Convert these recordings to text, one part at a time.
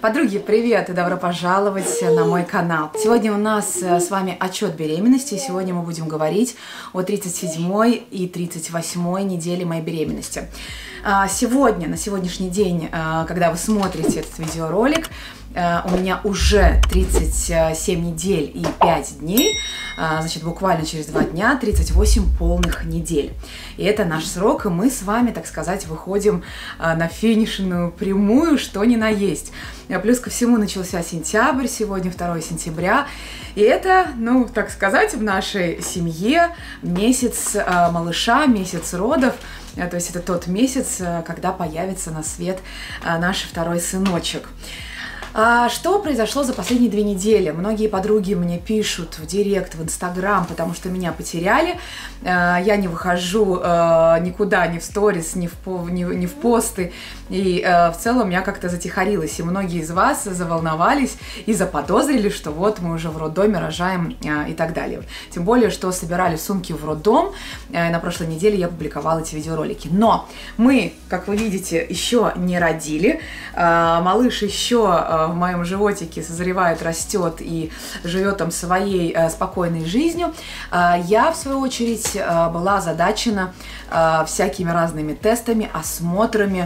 Подруги, привет и добро пожаловать на мой канал. Сегодня у нас с вами отчет беременности. Сегодня мы будем говорить о 37 и 38 неделе моей беременности. Сегодня, на сегодняшний день, когда вы смотрите этот видеоролик, у меня уже 37 недель и 5 дней, значит, буквально через 2 дня 38 полных недель. И это наш срок, и мы с вами, так сказать, выходим на финишную прямую, что ни на есть. Плюс ко всему начался сентябрь, сегодня 2 сентября, и это, ну, так сказать, в нашей семье месяц малыша, месяц родов. То есть это тот месяц, когда появится на свет наш второй сыночек. Что произошло за последние 2 недели? Многие подруги мне пишут в директ, в инстаграм, потому что меня потеряли. Я не выхожу никуда, ни в сторис, ни в посты. И в целом я как-то затихарилась. И многие из вас заволновались и заподозрили, что вот мы уже в роддоме рожаем и так далее. Тем более, что собирали сумки в роддом. На прошлой неделе я публиковала эти видеоролики. Но мы, как вы видите, еще не родили. Малыш еще в моем животике созревает, растет и живет там своей спокойной жизнью. Я, в свою очередь, была озадачена всякими разными тестами, осмотрами,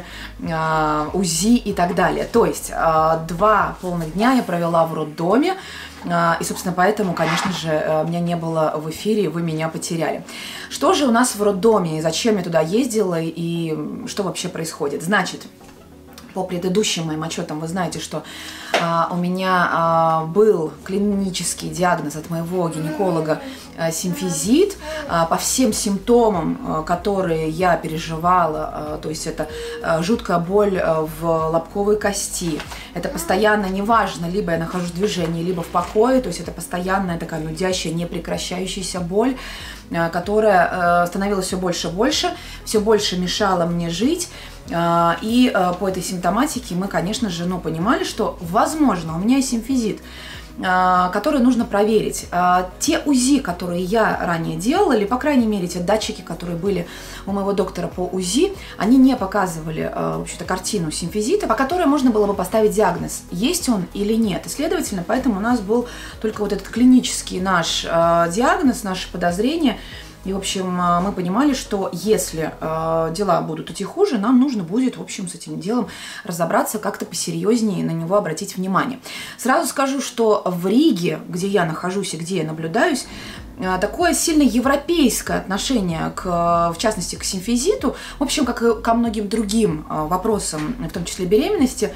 УЗИ и так далее. То есть 2 полных дня я провела в роддоме, и, собственно, поэтому, конечно же, меня не было в эфире, вы меня потеряли. Что же у нас в роддоме, и зачем я туда ездила, и что вообще происходит? Значит, по предыдущим моим отчетам вы знаете, что у меня был клинический диагноз от моего гинеколога симфизит. По всем симптомам, которые я переживала, то есть это жуткая боль в лобковой кости, это постоянно, неважно, либо я нахожусь в движении, либо в покое, то есть это постоянная такая нудящая, непрекращающаяся боль, которая становилась все больше и больше, все больше мешала мне жить. И по этой симптоматике мы, конечно же, понимали, что, возможно, у меня есть симфизит, который нужно проверить. Те УЗИ, которые я ранее делала, или, по крайней мере, те датчики, которые были у моего доктора по УЗИ, они не показывали, в общем-то, картину симфизита, по которой можно было бы поставить диагноз, есть он или нет. И, следовательно, поэтому у нас был только вот этот клинический наш диагноз, наше подозрение. И, в общем, мы понимали, что если дела будут идти хуже, нам нужно будет, в общем, с этим делом разобраться, как-то посерьезнее на него обратить внимание. Сразу скажу, что в Риге, где я нахожусь и где я наблюдаюсь, такое сильно европейское отношение, в частности, к симфизиту, в общем, как и ко многим другим вопросам, в том числе беременности,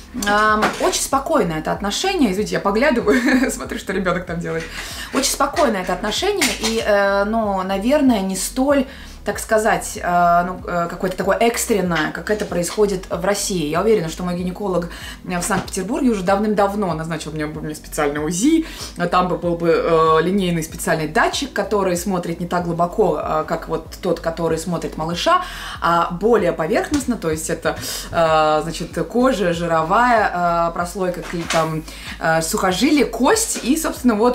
очень спокойное это отношение. Извините, я поглядываю, смотрю, что ребенок там делает. Очень спокойное это отношение и, наверное, не столь, так сказать, какое-то такое экстренное, как это происходит в России. Я уверена, что мой гинеколог в Санкт-Петербурге уже давным-давно назначил мне специальный УЗИ, там был бы линейный специальный датчик, который смотрит не так глубоко, как вот тот, который смотрит малыша, а более поверхностно, то есть это, значит, кожа, жировая прослойка, там, сухожилие, кость, и, собственно, вот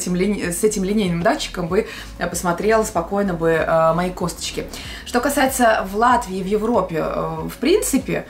с этим линейным датчиком бы посмотрела спокойно бы мои кости. Что касается в Латвии и в Европе, в принципе,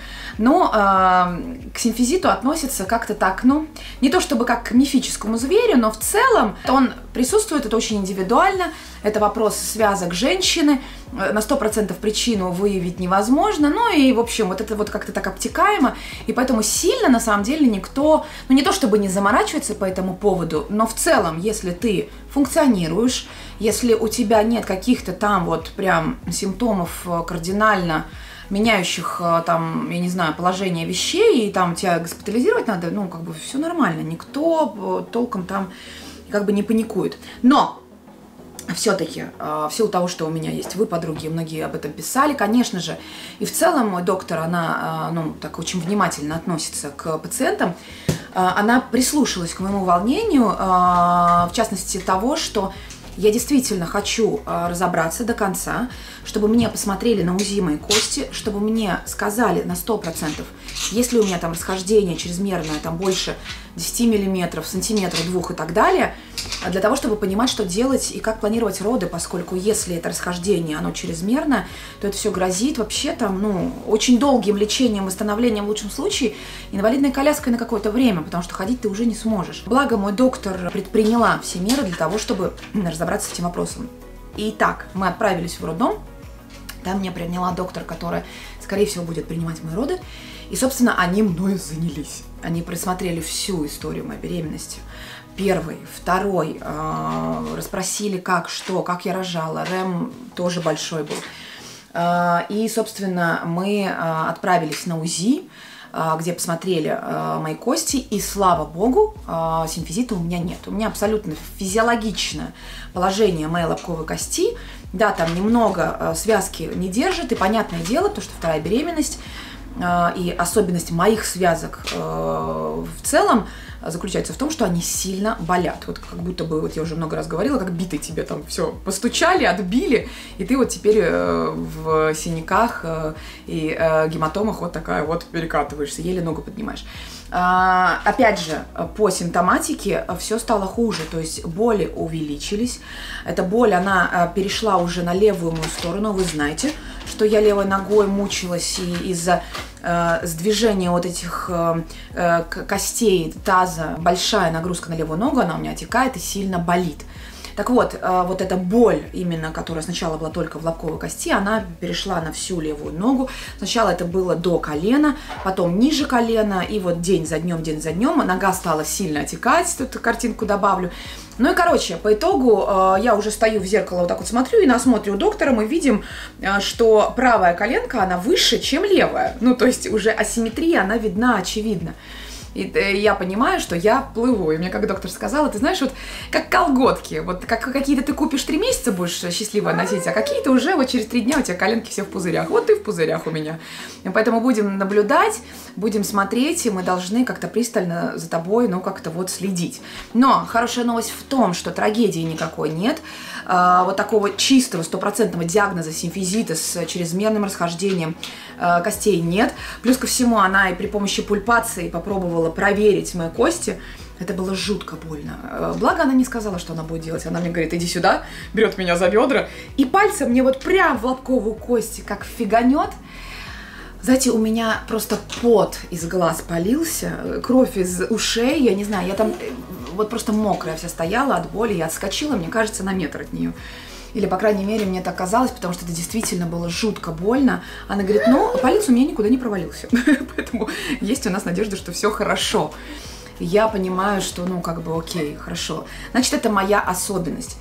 к симфизиту относятся как-то так, не то чтобы как к мифическому зверю, но в целом он присутствует, это очень индивидуально, это вопрос связок женщины, на 100% причину выявить невозможно, и, в общем, вот это вот как-то так обтекаемо, и поэтому сильно, на самом деле, никто, не то чтобы не заморачивается по этому поводу, но в целом, если ты функционируешь, если у тебя нет каких-то там вот прям симптомов кардинально меняющих там, я не знаю, положение вещей, и там тебя госпитализировать надо, как бы все нормально, никто толком там как бы не паникует. Но все-таки, в силу того, что у меня есть вы, подруги, многие об этом писали, конечно же, и в целом мой доктор, она, так очень внимательно относится к пациентам, она прислушалась к моему волнению, в частности того, что Я действительно хочу разобраться до конца, чтобы мне посмотрели на УЗИ моей кости, чтобы мне сказали на 100%, если у меня там расхождение чрезмерное, там больше 10 миллиметров, сантиметра, 2 и так далее, для того, чтобы понимать, что делать и как планировать роды, поскольку если это расхождение, оно чрезмерно, то это все грозит вообще там, ну, очень долгим лечением, восстановлением в лучшем случае, инвалидной коляской на какое-то время, потому что ходить ты уже не сможешь. Благо, мой доктор предприняла все меры для того, чтобы разобраться с этим вопросом. Итак, мы отправились в роддом. Там меня приняла доктор, которая, скорее всего, будет принимать мои роды. И, собственно, они мною занялись. Они просмотрели всю историю моей беременности. Первый, второй, расспросили, как, что, как я рожала. РЭМ тоже большой был. И, собственно, мы отправились на УЗИ, где посмотрели мои кости, и, слава богу, симфизита у меня нет. У меня абсолютно физиологичное положение моей лобковой кости. Да, там немного связки не держит, и понятное дело, потому что вторая беременность и особенность моих связок в целом заключается в том, что они сильно болят. Вот как будто бы, вот я уже много раз говорила, как битой тебе там все постучали, отбили, и ты вот теперь в синяках и гематомах вот такая вот перекатываешься, еле ногу поднимаешь. Опять же, по симптоматике все стало хуже, то есть боли увеличились. Эта боль, она перешла уже на левую мою сторону, вы знаете, что я левой ногой мучилась, и из-за сдвижения вот этих костей таза большая нагрузка на левую ногу, она у меня отекает и сильно болит. Так вот, вот эта боль, именно, которая сначала была только в лобковой кости, она перешла на всю левую ногу. Сначала это было до колена, потом ниже колена, и вот день за днем нога стала сильно отекать, тут картинку добавлю. Ну и, короче, по итогу я уже стою в зеркало, вот так вот смотрю, и на осмотре у доктора мы видим, что правая коленка, она выше, чем левая. Ну, то есть уже асимметрия, она видна, очевидно. И я понимаю, что я плыву. И мне, как доктор сказала, ты знаешь, вот как колготки. Вот как какие-то ты купишь 3 месяца, будешь счастливо носить, а какие-то уже вот через 3 дня у тебя коленки все в пузырях. Вот и в пузырях у меня. И поэтому будем наблюдать, будем смотреть, и мы должны как-то пристально за тобой, ну, как-то вот следить. Но хорошая новость в том, что трагедии никакой нет. Вот такого чистого, стопроцентного диагноза симфизита с чрезмерным расхождением костей нет. Плюс ко всему она и при помощи пульпации попробовала проверить мои кости. Это было жутко больно. Благо она не сказала, что она будет делать. Она мне говорит, иди сюда, берет меня за бедра и пальцем мне вот прям в лобковую кость как фиганет. Знаете, у меня просто пот из глаз полился, кровь из ушей, я не знаю, я там вот просто мокрая вся стояла от боли, я отскочила, мне кажется, на метр от нее. Или, по крайней мере, мне так казалось, потому что это действительно было жутко больно. Она говорит, ну, палец у меня никуда не провалился, поэтому есть у нас надежда, что все хорошо. Я понимаю, что, ну, как бы, окей, хорошо. Значит, это моя особенность.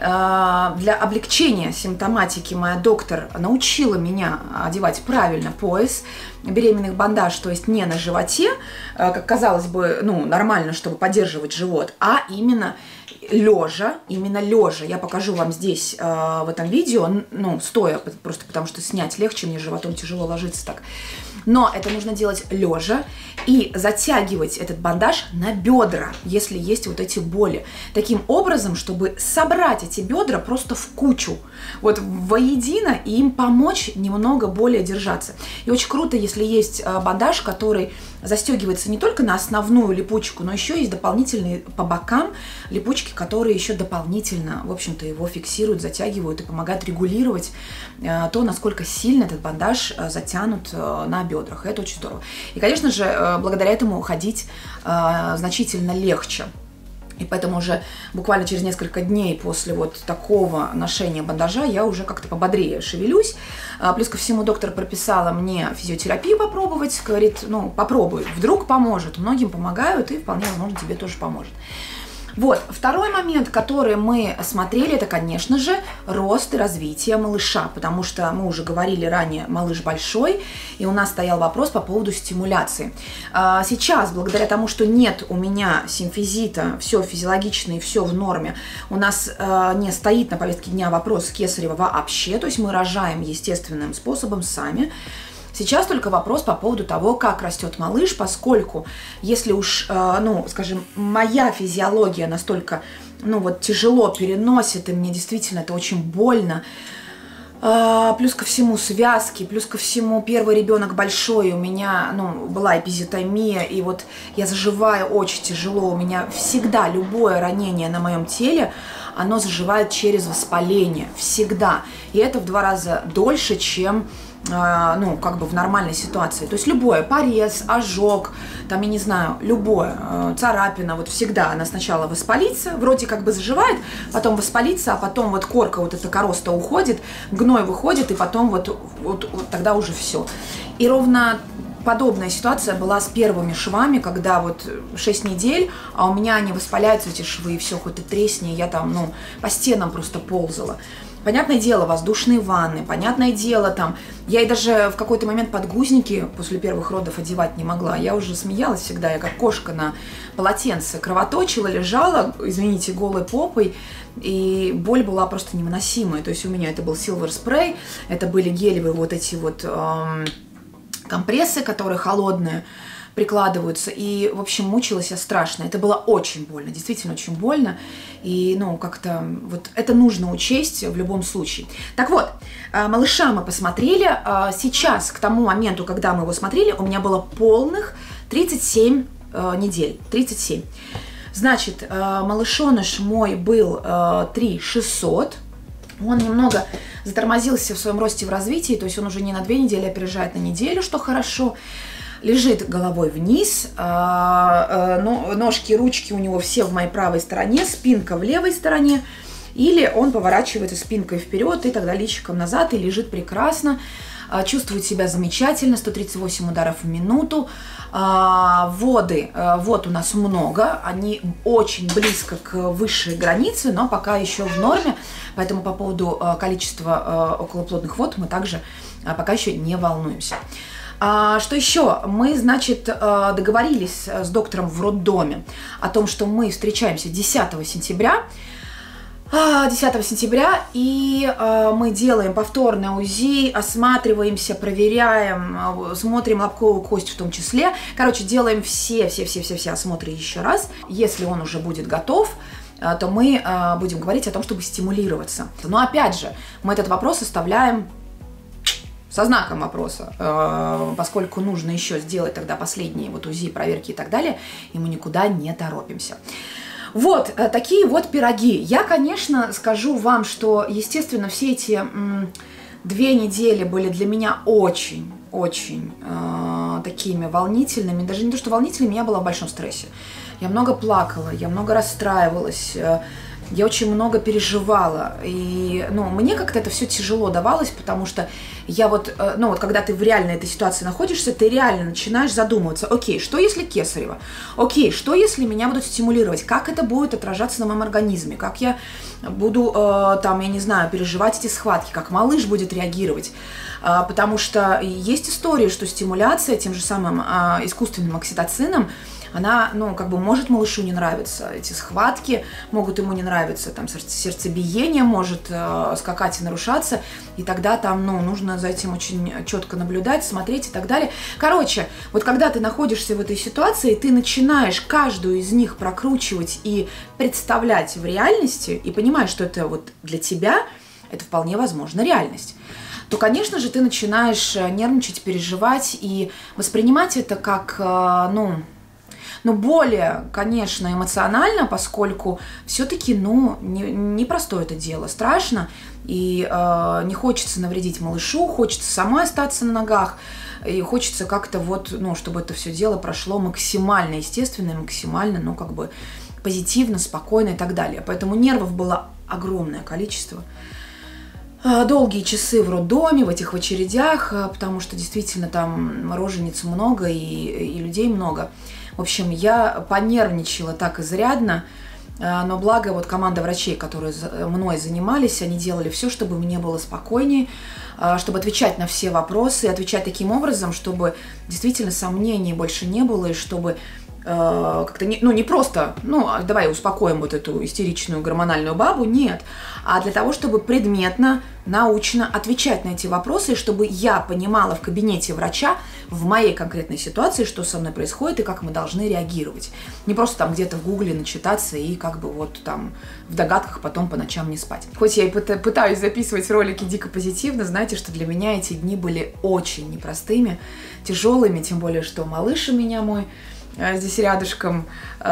Для облегчения симптоматики моя доктор научила меня одевать правильно пояс, беременных бандаж, то есть не на животе, как казалось бы, ну, нормально, чтобы поддерживать живот, а именно лежа, Я покажу вам здесь в этом видео, ну, стоя, просто потому что снять легче, мне животом тяжело ложиться так. Но это нужно делать лежа и затягивать этот бандаж на бедра, если есть вот эти боли. Таким образом, чтобы собрать эти бедра просто в кучу, вот воедино, и им помочь немного более держаться. И очень круто, если есть бандаж, который застегивается не только на основную липучку, но еще есть дополнительные по бокам липучки, которые еще дополнительно, в общем-то, его фиксируют, затягивают и помогают регулировать то, насколько сильно этот бандаж затянут на бедрах. Это очень здорово. И, конечно же, благодаря этому ходить значительно легче. И поэтому уже буквально через несколько дней после вот такого ношения бандажа я уже как-то пободрее шевелюсь. Плюс ко всему доктор прописала мне физиотерапию попробовать. Говорит, ну попробуй, вдруг поможет. Многим помогают и вполне возможно тебе тоже поможет. Вот, второй момент, который мы смотрели, это, конечно же, рост и развитие малыша, потому что мы уже говорили ранее, малыш большой, и у нас стоял вопрос по поводу стимуляции. Сейчас, благодаря тому, что нет у меня симфизита, все физиологично и все в норме, у нас не стоит на повестке дня вопрос кесарева вообще, то есть мы рожаем естественным способом сами. Сейчас только вопрос по поводу того, как растет малыш, поскольку если уж, ну, скажем, моя физиология настолько, ну, вот тяжело переносит, и мне действительно это очень больно, плюс ко всему связки, плюс ко всему первый ребенок большой, у меня, ну, была эпизиотомия, и вот я заживаю очень тяжело, у меня всегда любое ранение на моем теле, оно заживает через воспаление, всегда, и это в 2 раза дольше, чем, ну, как бы в нормальной ситуации, то есть любое, порез, ожог, там, я не знаю, любое, царапина, вот всегда она сначала воспалится, вроде как бы заживает, потом воспалится, а потом вот корка, вот эта короста уходит, гной выходит, и потом вот тогда уже все. И ровно подобная ситуация была с первыми швами, когда вот 6 недель, а у меня они воспаляются, эти швы, и все, хоть и тресни, я там, ну, по стенам просто ползала. Понятное дело, воздушные ванны, понятное дело, там, я и даже в какой-то момент подгузники после первых родов одевать не могла. Я уже смеялась всегда, я как кошка на полотенце кровоточила, лежала, извините, голой попой, и боль была просто невыносимая. То есть у меня это был Silver Spray, это были гелевые вот эти вот компрессы, которые холодные, прикладываются, и, в общем, мучилась я страшно. Это было очень больно, действительно очень больно, и, ну, как-то вот это нужно учесть в любом случае. Так вот, малыша мы посмотрели, сейчас, к тому моменту, когда мы его смотрели, у меня было полных 37 недель, 37. Значит, малышоныш мой был 3600, он немного затормозился в своем росте, в развитии, то есть он уже не на 2 недели опережает на неделю, что хорошо. Лежит головой вниз, ножки, ручки у него все в моей правой стороне, спинка в левой стороне, или он поворачивается спинкой вперед и тогда личиком назад и лежит прекрасно, чувствует себя замечательно, 138 ударов в минуту, воды, вот у нас много, они очень близко к высшей границе, но пока еще в норме, поэтому по поводу количества околоплодных вод мы также пока еще не волнуемся. Что еще? Мы, значит, договорились с доктором в роддоме о том, что мы встречаемся 10 сентября. 10 сентября, и мы делаем повторное УЗИ, осматриваемся, проверяем, смотрим лобковую кость в том числе. Короче, делаем все осмотры еще раз. Если он уже будет готов, то мы будем говорить о том, чтобы стимулироваться. Но опять же, мы этот вопрос оставляем со знаком вопроса, поскольку нужно еще сделать тогда последние вот УЗИ, проверки и так далее, и мы никуда не торопимся. Вот такие вот пироги. Я, конечно, скажу вам, что, естественно, все эти 2 недели были для меня очень такими волнительными. Даже не то, что волнительными, я была в большом стрессе. Я много плакала, я много расстраивалась, я очень много переживала, и, ну, мне как-то это все тяжело давалось, потому что я вот, ну, вот когда ты в реальной этой ситуации находишься, ты реально начинаешь задумываться, окей, что если кесарево? Окей, что если меня будут стимулировать? Как это будет отражаться на моем организме? Как я буду, там, я не знаю, переживать эти схватки? Как малыш будет реагировать? Потому что есть истории, что стимуляция тем же самым искусственным окситоцином, она, ну, как бы может малышу не нравиться, эти схватки могут ему не нравиться, там сердцебиение может скакать и нарушаться, и тогда там, ну, нужно за этим очень четко наблюдать, смотреть и так далее. Короче, вот когда ты находишься в этой ситуации, ты начинаешь каждую из них прокручивать и представлять в реальности, и понимаешь, что это вот для тебя, это вполне возможно реальность, то, конечно же, ты начинаешь нервничать, переживать и воспринимать это как, но более, конечно, эмоционально, поскольку все-таки, ну, непростое это дело, страшно, и не хочется навредить малышу, хочется самой остаться на ногах, и хочется как-то вот, ну, чтобы это все дело прошло максимально естественно, максимально, ну, как бы позитивно, спокойно и так далее. Поэтому нервов было огромное количество. Долгие часы в роддоме, в этих очередях, потому что действительно там рожениц много и людей много. В общем, я понервничала так изрядно, но благо вот команда врачей, которые мной занимались, они делали все, чтобы мне было спокойнее, чтобы отвечать на все вопросы, отвечать таким образом, чтобы действительно сомнений больше не было, и чтобы как-то, не просто, давай успокоим вот эту истеричную гормональную бабу, нет, а для того, чтобы предметно, научно отвечать на эти вопросы, и чтобы я понимала в кабинете врача, в моей конкретной ситуации, что со мной происходит и как мы должны реагировать. Не просто там где-то в гугле начитаться и как бы вот там в догадках потом по ночам не спать. Хоть я и пытаюсь записывать ролики дико позитивно, знаете, что для меня эти дни были очень непростыми, тяжелыми, тем более, что малыш у меня мой здесь рядышком,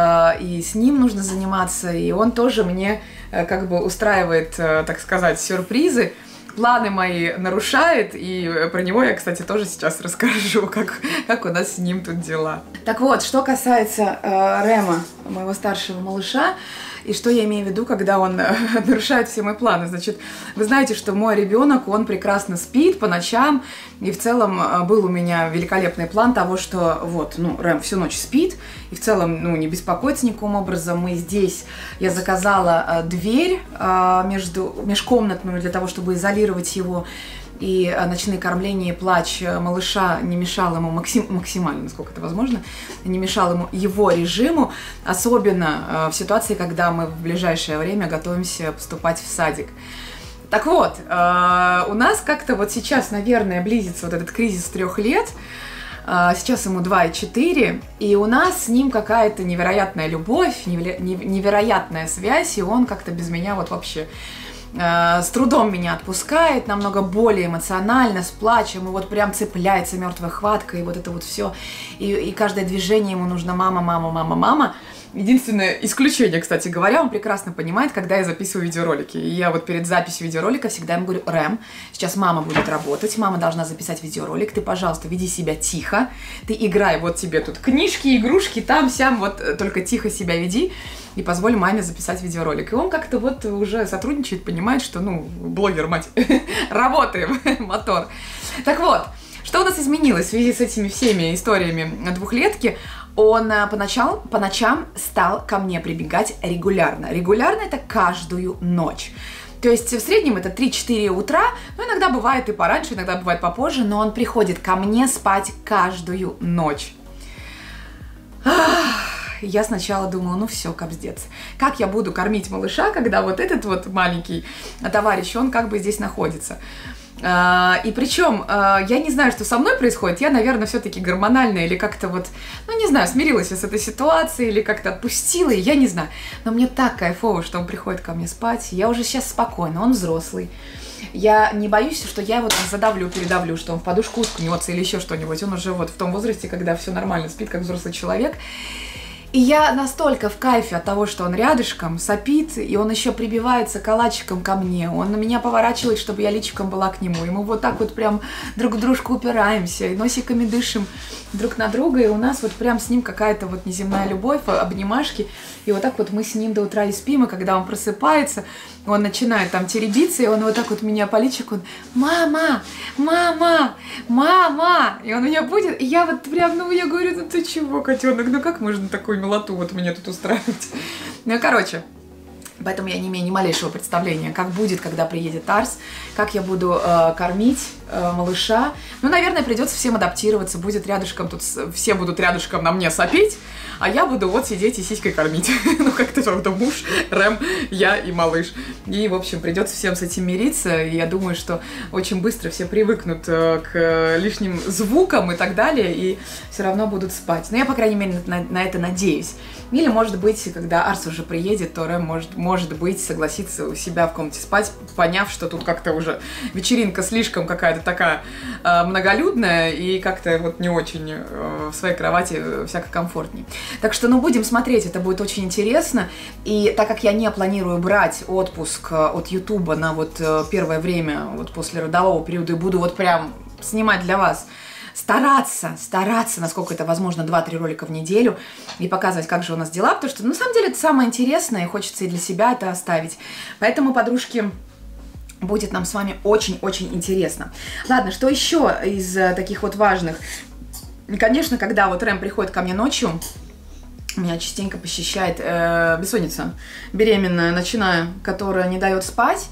и с ним нужно заниматься, и он тоже мне как бы устраивает, так сказать, сюрпризы, планы мои нарушает, и про него я, кстати, тоже сейчас расскажу, как у нас с ним тут дела. Так вот, что касается Рема, моего старшего малыша, и что я имею в виду, когда он нарушает все мои планы. Значит, вы знаете, что мой ребенок, он прекрасно спит по ночам, и в целом был у меня великолепный план того, что вот, Рэм всю ночь спит, и в целом, не беспокоится никаким образом. Мы здесь, я заказала дверь межкомнатную для того, чтобы изолировать его, и ночные кормления и плач малыша не мешал ему максимально, насколько это возможно, не мешал ему его режиму, особенно в ситуации, когда мы в ближайшее время готовимся поступать в садик. Так вот, у нас как-то вот сейчас, наверное, близится вот этот кризис 3 лет, сейчас ему 2,4, и у нас с ним какая-то невероятная любовь, невероятная связь, и он как-то без меня вот вообще с трудом меня отпускает, намного более эмоционально, с плачем, и вот прям цепляется мертвой хваткой, и вот это вот все, и каждое движение ему нужно мама, мама, мама, мама. Единственное исключение, кстати говоря, он прекрасно понимает, когда я записываю видеоролики. И я вот перед записью видеоролика всегда ему говорю: Рэм, сейчас мама будет работать, мама должна записать видеоролик, ты, пожалуйста, веди себя тихо, ты играй, вот тебе тут книжки, игрушки, там-сям, вот только тихо себя веди, и позволь маме записать видеоролик. И он как-то вот уже сотрудничает, понимает, что, блогер, мать, работаем, мотор. Так вот, что у нас изменилось в связи с этими всеми историями двухлетки? Он по ночам стал ко мне прибегать регулярно. Регулярно — это каждую ночь. То есть в среднем это 3-4 утра, иногда бывает и пораньше, иногда бывает попозже, но он приходит ко мне спать каждую ночь. Я сначала думала, все, капздец. Как я буду кормить малыша, когда вот этот вот маленький товарищ, он как бы здесь находится? И причем, я не знаю, что со мной происходит, я, наверное, все-таки гормональная или как-то вот, не знаю, смирилась я с этой ситуацией или как-то отпустила, я не знаю. Но мне так кайфово, что он приходит ко мне спать, я уже сейчас спокойна, он взрослый. Я не боюсь, что я его там задавлю, передавлю, что он в подушку уткнется или еще что-нибудь. Он уже вот в том возрасте, когда все нормально, спит как взрослый человек. И я настолько в кайфе от того, что он рядышком сопит, и он еще прибивается калачиком ко мне. Он на меня поворачивает, чтобы я личиком была к нему. И мы вот так вот прям друг в дружку упираемся, и носиками дышим друг на друга. И у нас вот прям с ним какая-то вот неземная любовь, обнимашки. И вот так вот мы с ним до утра и спим, и когда он просыпается, он начинает там теребиться, и он вот так вот меня по личику, он: мама, мама, мама. И он меня будет, и я вот прям, я говорю: ты чего, котенок, как можно такую милоту вот мне тут устраивать? Короче, поэтому я не имею ни малейшего представления, как будет, когда приедет Арс, как я буду кормить малыша. Наверное, придется всем адаптироваться, будет рядышком, тут все будут рядышком на мне сопеть, а я буду вот сидеть и сиськой кормить. Как-то муж, Рэм, я и малыш. И, в общем, придется всем с этим мириться, и я думаю, что очень быстро все привыкнут к лишним звукам и так далее, и все равно будут спать. Но я, по крайней мере, на это надеюсь. Или, может быть, когда Арс уже приедет, то Рэм, может быть, согласится у себя в комнате спать, поняв, что тут как-то уже вечеринка слишком какая-то такая многолюдная, и как-то вот не очень в своей кровати всяко комфортней. Так что, будем смотреть, это будет очень интересно. И так как я не планирую брать отпуск от Ютуба на вот первое время, вот после родового периода, и буду вот прям снимать для вас, стараться, насколько это возможно, 2-3 ролика в неделю и показывать, как же у нас дела, потому что, на самом деле, это самое интересное, и хочется и для себя это оставить. Поэтому, подружки, будет нам с вами очень-очень интересно. Ладно, что еще из таких вот важных? Конечно, когда вот Рэм приходит ко мне ночью, меня частенько посещает бессонница беременная, начиная, которая не дает спать.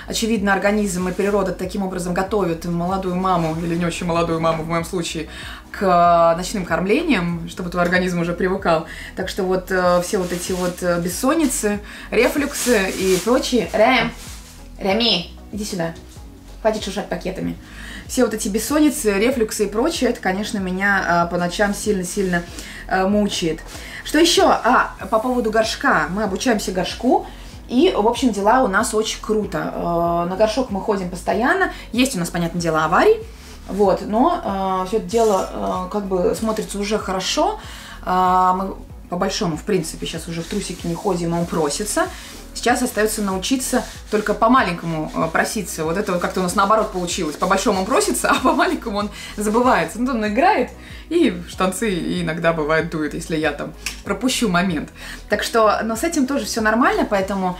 очевидно, организм и природа таким образом готовят молодую маму, или не очень молодую маму в моем случае, к ночным кормлениям, чтобы твой организм уже привыкал. Так что вот все вот эти вот бессонницы, рефлюксы и прочие... Реми, иди сюда. Хватит шуршать пакетами. Все вот эти бессонницы, рефлюксы и прочее, это, конечно, меня по ночам сильно-сильно мучает. Что еще? По поводу горшка. Мы обучаемся горшку, и, в общем, дела у нас очень круто. На горшок мы ходим постоянно. Есть у нас, понятное дело, аварии, вот, но все это дело как бы смотрится уже хорошо. Мы по-большому, в принципе, сейчас уже в трусике не ходим, он просится. Сейчас остается научиться только по-маленькому проситься. Вот это как-то у нас наоборот получилось. По-большому он просится, а по-маленькому он забывается. Ну, он играет, и штанцы иногда бывает дует, если я там пропущу момент. Так что, но с этим тоже все нормально, поэтому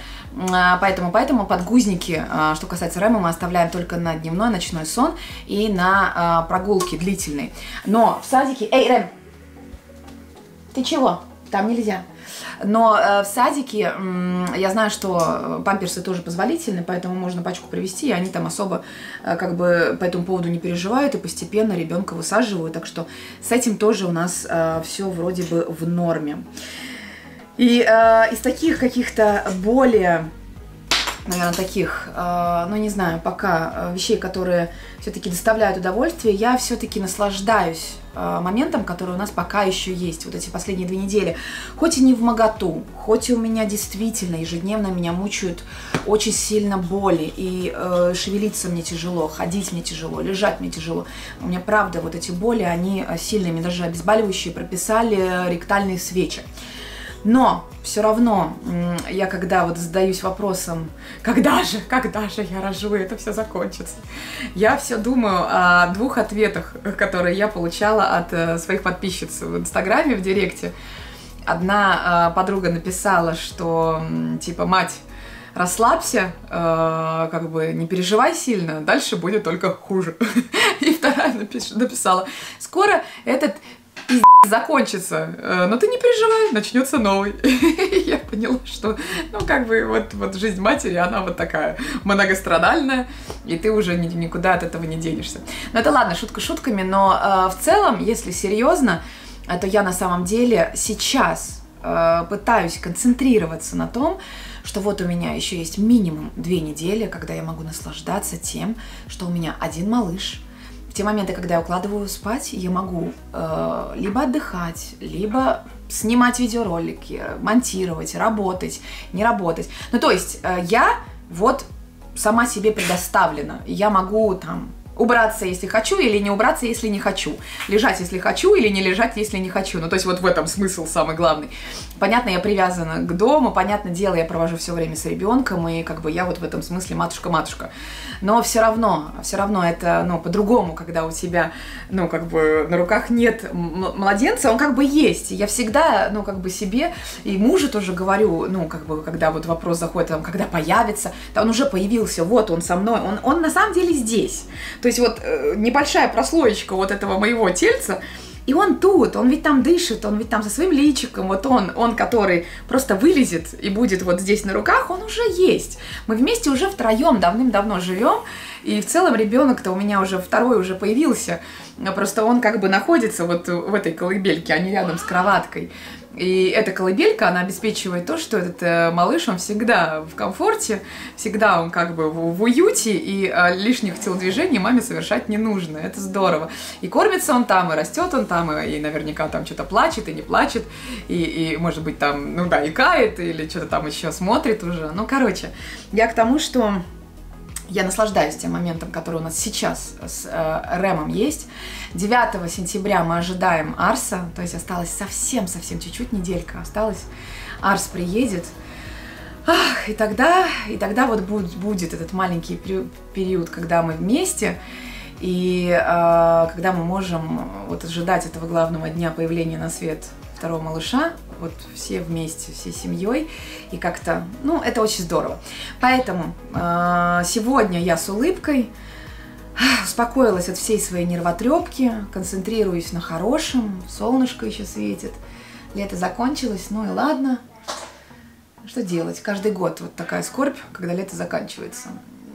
подгузники, что касается Рэма, мы оставляем только на дневной, ночной сон и на прогулки длительные. Но в садике... Эй, Рэм! Ты чего? Там нельзя. Но в садике я знаю, что памперсы тоже позволительны, поэтому можно пачку привезти, и они там особо как бы по этому поводу не переживают и постепенно ребенка высаживают. Так что с этим тоже у нас все вроде бы в норме. И из таких каких-то более, наверное, таких, ну не знаю, пока вещей, которые все-таки доставляют удовольствие, я все-таки наслаждаюсь моментом, который у нас пока еще есть, вот эти последние 2 недели. Хоть и не вмоготу, хоть и у меня действительно ежедневно меня мучают очень сильно боли, и шевелиться мне тяжело, ходить мне тяжело, лежать мне тяжело. У меня, правда, вот эти боли, они сильные, мне даже обезболивающие прописали ректальные свечи. Но все равно я когда вот задаюсь вопросом, когда же я рожу, и это все закончится, я все думаю о 2 ответах, которые я получала от своих подписчиц в Инстаграме, в Директе. Одна подруга написала, что типа: мать, расслабься, как бы не переживай сильно, дальше будет только хуже. И вторая написала: скоро этот закончится, но ты не переживай, начнется новый. Я поняла, что, ну, как бы, вот жизнь матери, она вот такая многострадальная, и ты уже никуда от этого не денешься. Но это ладно, шутка шутками, но в целом, если серьезно, то я на самом деле сейчас пытаюсь концентрироваться на том, что вот у меня еще есть минимум 2 недели, когда я могу наслаждаться тем, что у меня один малыш. В те моменты, когда я укладываю спать, я могу либо отдыхать, либо снимать видеоролики, монтировать, работать, не работать. Ну, то есть я вот сама себе предоставлена. Я могу там убраться, если хочу, или не убраться, если не хочу. Лежать, если хочу, или не лежать, если не хочу. Ну, то есть вот в этом смысл самый главный. Понятно, я привязана к дому, понятное дело, я провожу все время с ребенком, и как бы я вот в этом смысле матушка-матушка. Но все равно это, ну, по-другому, когда у тебя, ну, как бы на руках нет младенца, он как бы есть. Я всегда, ну, как бы себе и мужу тоже говорю, ну, как бы, когда вот вопрос заходит, там, когда появится, да он уже появился, вот он со мной, он на самом деле здесь. То есть вот небольшая прослоечка вот этого моего тельца, и он тут, он ведь там дышит, он ведь там со своим личиком, вот он, который просто вылезет и будет вот здесь на руках, он уже есть. Мы вместе уже втроем давным-давно живем, и в целом ребенок-то у меня уже второй уже появился, просто он как бы находится вот в этой колыбельке, а не рядом с кроваткой. И эта колыбелька, она обеспечивает то, что этот малыш, он всегда в комфорте, всегда он как бы в уюте, и лишних телодвижений маме совершать не нужно. Это здорово. И кормится он там, и растет он там, и наверняка там что-то плачет и не плачет, и может быть там, ну да, икает, или что-то там еще смотрит уже. Ну, короче, я к тому, что я наслаждаюсь тем моментом, который у нас сейчас с Рэмом есть. 9 сентября мы ожидаем Арса, то есть осталось совсем чуть-чуть, неделька осталась. Арс приедет. И тогда вот будет этот маленький период, когда мы вместе, и когда мы можем вот ожидать этого главного дня появления на свет второго малыша, вот все вместе, всей семьей, и как-то, ну, это очень здорово. Поэтому сегодня я с улыбкой успокоилась от всей своей нервотрепки, концентрируюсь на хорошем, солнышко еще светит, лето закончилось, ну и ладно, что делать, каждый год вот такая скорбь, когда лето заканчивается.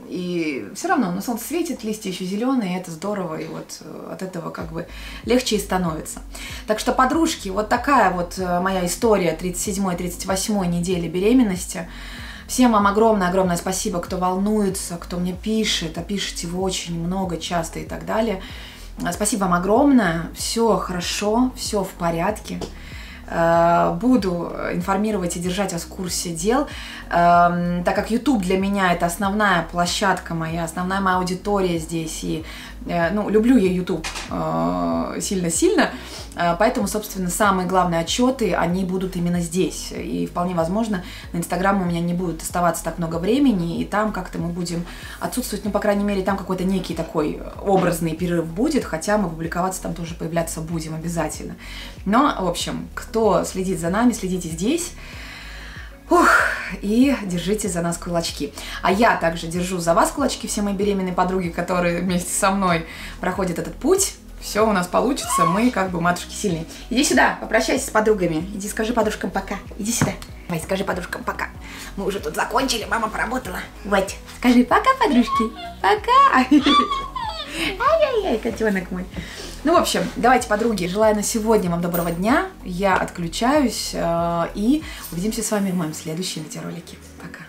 И все равно на солнце светит, листья еще зеленые, это здорово, и вот от этого как бы легче и становится. Так что, подружки, вот такая вот моя история 37-38 недели беременности. Всем вам огромное-огромное спасибо, кто волнуется, кто мне пишет, а пишете вы очень много, часто и так далее. Спасибо вам огромное, все хорошо, все в порядке. Буду информировать и держать вас в курсе дел, так как YouTube для меня это основная площадка моя, основная моя аудитория здесь, и ну, люблю я YouTube сильно-сильно, поэтому, собственно, самые главные отчеты, они будут именно здесь, и вполне возможно, на Инстаграм у меня не будет оставаться так много времени, и там как-то мы будем отсутствовать, ну, по крайней мере, там какой-то некий такой образный перерыв будет, хотя мы публиковаться там тоже появляться будем обязательно. Но, в общем, кто следит за нами, следите здесь. Ух, и держите за нас кулачки. А я также держу за вас кулачки, все мои беременные подруги, которые вместе со мной проходят этот путь. Все у нас получится, мы как бы матушки сильные. Иди сюда, попрощайся с подругами. Иди скажи подружкам пока. Иди сюда. Давай, скажи подружкам пока. Мы уже тут закончили, мама поработала. Вот, скажи пока, подружки. Пока. Ай-яй-яй, котенок мой. Ну, в общем, давайте, подруги, желаю на сегодня вам доброго дня. Я отключаюсь и увидимся с вами в моем следующем видеоролике. Пока.